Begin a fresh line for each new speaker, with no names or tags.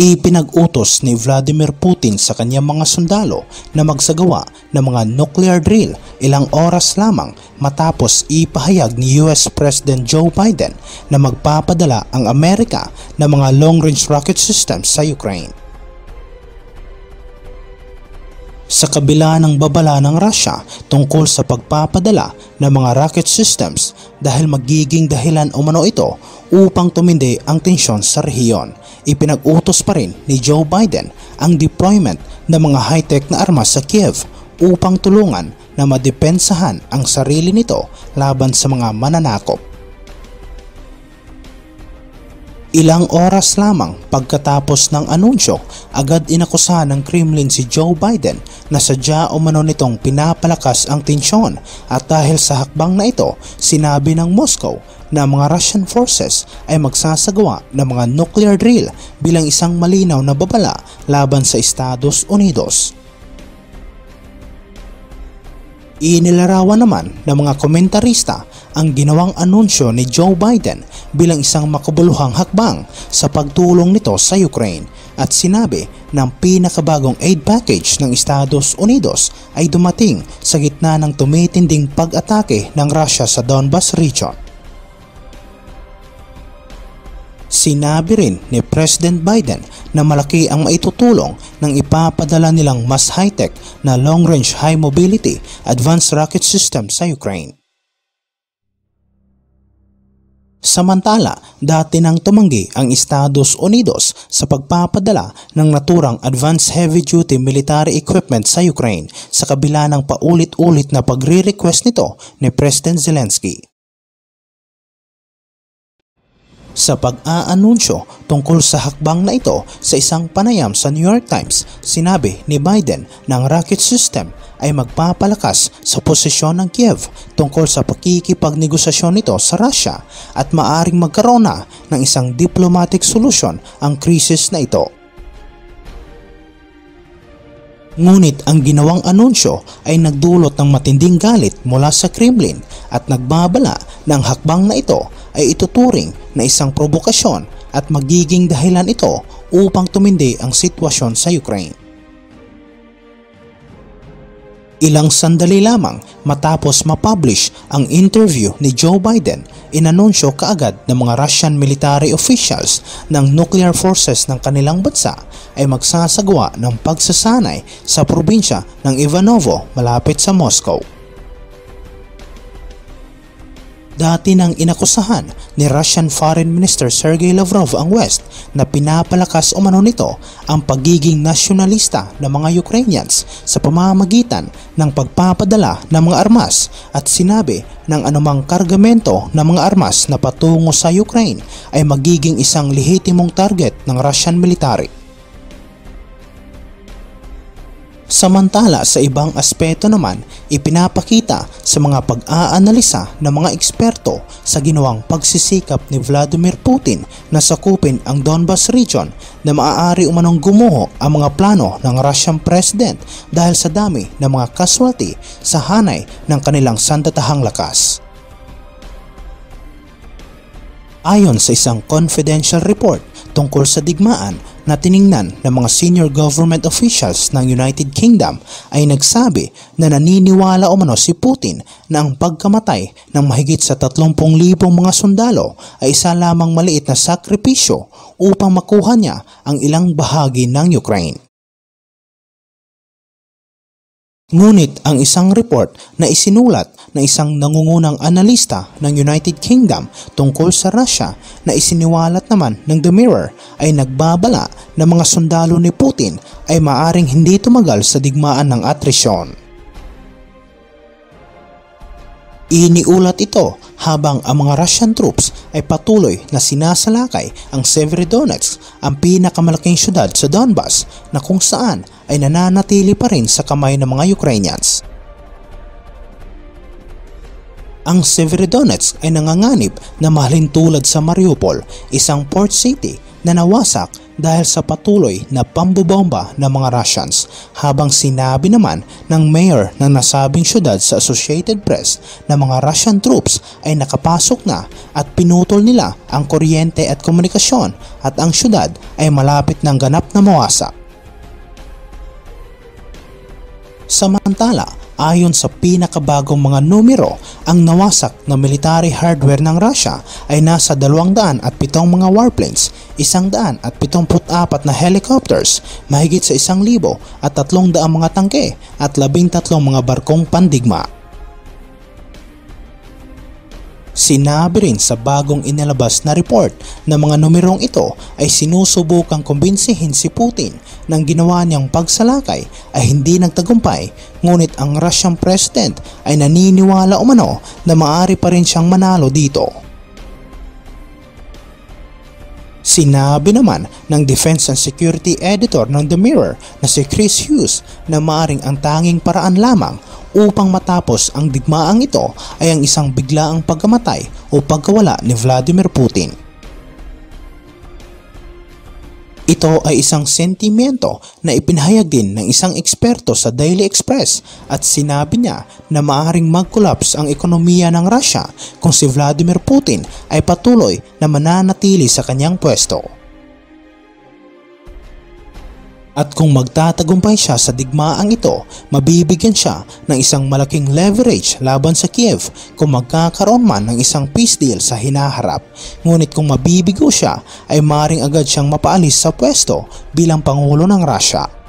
Ipinag-utos ni Vladimir Putin sa kanyang mga sundalo na magsagawa ng mga nuclear drill ilang oras lamang matapos ipahayag ni US President Joe Biden na magpapadala ang Amerika ng mga long-range rocket systems sa Ukraine. Sa kabila ng babala ng Russia tungkol sa pagpapadala ng mga rocket systems dahil magiging dahilan umano ito upang tumindi ang tensyon sa rehiyon, ipinag-utos pa rin ni Joe Biden ang deployment ng mga high-tech na armas sa Kiev upang tulungan na madepensahan ang sarili nito laban sa mga mananakop. Ilang oras lamang pagkatapos ng anunsyo, agad inakusahan ng Kremlin si Joe Biden na sadya umano nitong pinapalakas ang tensyon at dahil sa hakbang na ito, sinabi ng Moscow na mga Russian forces ay magsasagawa ng mga nuclear drill bilang isang malinaw na babala laban sa Estados Unidos. Inilarawan naman ng mga komentarista ang ginawang anunsyo ni Joe Biden bilang isang makabuluhang hakbang sa pagtulong nito sa Ukraine at sinabi na ang pinakabagong aid package ng Estados Unidos ay dumating sa gitna ng tumitinding pag-atake ng Russia sa Donbas region. Sinabi rin ni President Biden na malaki ang maitutulong ng ipapadala nilang mas high-tech na long-range high-mobility advanced rocket system sa Ukraine. Samantala, dati nang tumanggi ang Estados Unidos sa pagpapadala ng naturang advanced heavy-duty military equipment sa Ukraine sa kabila ng paulit-ulit na pagre-request nito ni President Zelensky. Sa pag-aanunsyo tungkol sa hakbang na ito sa isang panayam sa New York Times, sinabi ni Biden na ang rocket system ay magpapalakas sa posisyon ng Kiev tungkol sa pakikipagnegosasyon nito sa Russia at maaring magkaroon na ng isang diplomatic solution ang krisis na ito. Ngunit ang ginawang anunsyo ay nagdulot ng matinding galit mula sa Kremlin at nagbabala ng hakbang na ito ay ituturing na isang provokasyon at magiging dahilan ito upang tumindi ang sitwasyon sa Ukraine. Ilang sandali lamang matapos ma-publish ang interview ni Joe Biden, inanunsyo kaagad ng mga Russian military officials ng nuclear forces ng kanilang bansa ay magsasagawa ng pagsasanay sa probinsya ng Ivanovo malapit sa Moscow. Dati nang inakusahan ni Russian Foreign Minister Sergey Lavrov ang West na pinapalakas umano nito ang pagiging nasyonalista ng mga Ukrainians sa pamamagitan ng pagpapadala ng mga armas at sinabi ng anumang kargamento ng mga armas na patungo sa Ukraine ay magiging isang lehitimong target ng Russian military. Samantala sa ibang aspeto naman, ipinapakita sa mga pag-aanalisa ng mga eksperto sa ginawang pagsisikap ni Vladimir Putin na sakupin ang Donbas region na maaari umanong gumuho ang mga plano ng Russian President dahil sa dami ng mga casualty sa hanay ng kanilang sandatahang lakas. Ayon sa isang confidential report tungkol sa digmaan na tiningnan ng mga senior government officials ng United Kingdom ay nagsabi na naniniwala umano si Putin na ang pagkamatay ng mahigit sa 30,000 mga sundalo ay isa lamang maliit na sakripisyo upang makuha niya ang ilang bahagi ng Ukraine. Ngunit ang isang report na isinulat na isang nangungunang analista ng United Kingdom tungkol sa Russia na isiniwalat naman ng The Mirror ay nagbabala na mga sundalo ni Putin ay maaring hindi tumagal sa digmaan ng atrisyon. Iniulat ito habang ang mga Russian troops ay patuloy na sinasalakay ang Severodonetsk, ang pinakamalaking syudad sa Donbas na kung saan ay nananatili pa rin sa kamay ng mga Ukrainians. Ang Severodonetsk ay nanganganib na mahalin tulad sa Mariupol, isang port city na nawasak dahil sa patuloy na pambobomba ng mga Russians, habang sinabi naman ng mayor ng nasabing syudad sa Associated Press na mga Russian troops ay nakapasok na at pinutol nila ang kuryente at komunikasyon at ang syudad ay malapit ng ganap na mawasak. Samantala, ayon sa pinakabagong mga numero, ang nawasak na military hardware ng Russia ay nasa 207 mga warplanes, 174 na helicopters, mahigit sa 1,300 mga tangke at 13 mga barkong pandigma. Sinabi rin sa bagong inilabas na report na mga numerong ito ay sinusubukang kumbinsihin si Putin ng ginawa niyang pagsalakay ay hindi nagtagumpay, ngunit ang Russian President ay naniniwala umano na maaari pa rin siyang manalo dito. Sinabi naman ng Defense and Security Editor ng The Mirror na si Chris Hughes na maaring ang tanging paraan lamang upang matapos ang digmaang ito ay ang isang biglaang pagkamatay o pagkawala ni Vladimir Putin. Ito ay isang sentimiento na ipinahayag din ng isang eksperto sa Daily Express at sinabi niya na maaaring mag-collapse ang ekonomiya ng Russia kung si Vladimir Putin ay patuloy na mananatili sa kanyang pwesto. At kung magtatagumpay siya sa digmaang ito, mabibigyan siya ng isang malaking leverage laban sa Kiev kung magkakaroon man ng isang peace deal sa hinaharap. Ngunit kung mabibigo siya, ay maaaring agad siyang mapaalis sa pwesto bilang Pangulo ng Russia.